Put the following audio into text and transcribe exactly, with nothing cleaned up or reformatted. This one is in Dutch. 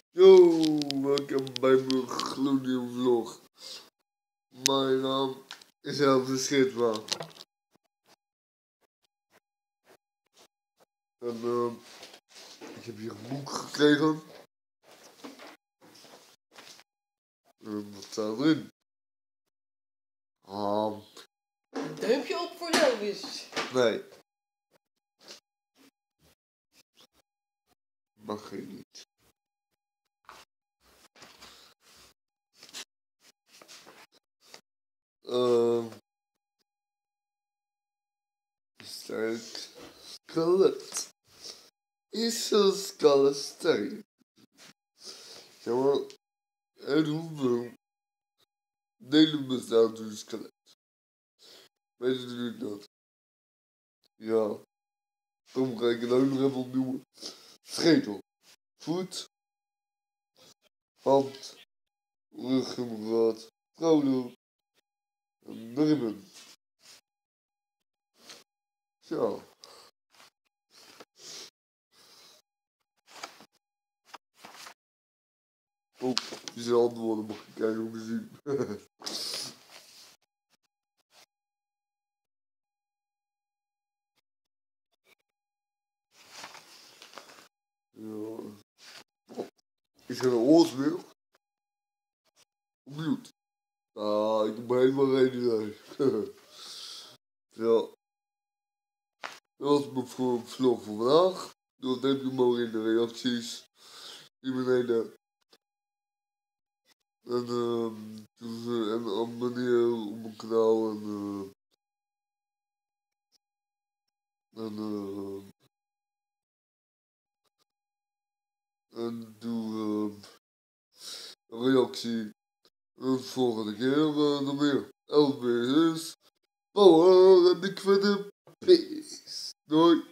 Yo, welkom bij mijn gloednieuwe vlog. Mijn naam is Elvis Schitwa. En uh, ik heb hier een boek gekregen. En wat staat erin? Ah, Een duimpje op voor Elvis. nee. Mag je niet. Uh, sterk skelet. Is een skelet sterk? Ja, maar en hoeveel delen bestaat een skelet? Weet je natuurlijk dat? Ja. Dan ga ik het ook nog even opnoemen. Schetel, voet, hand, ruggengraat, schouder en ribben. Zo. Oh, die zijn antwoorden mag ik kijken om te zien. Ja. Is er een oorsmeel? Bloed. Ah, ik heb helemaal geen idee. Ja. Dat was mijn voor vlog voor vandaag. Dat heb je morgen in de reacties. Hier beneden. En, uh, dus, uh, en abonneer op mijn kanaal. En, uh, en, uh, en doe uh, een reactie. En de volgende keer uh, nog meer. Elvis is power en ik vind het peace. Doei.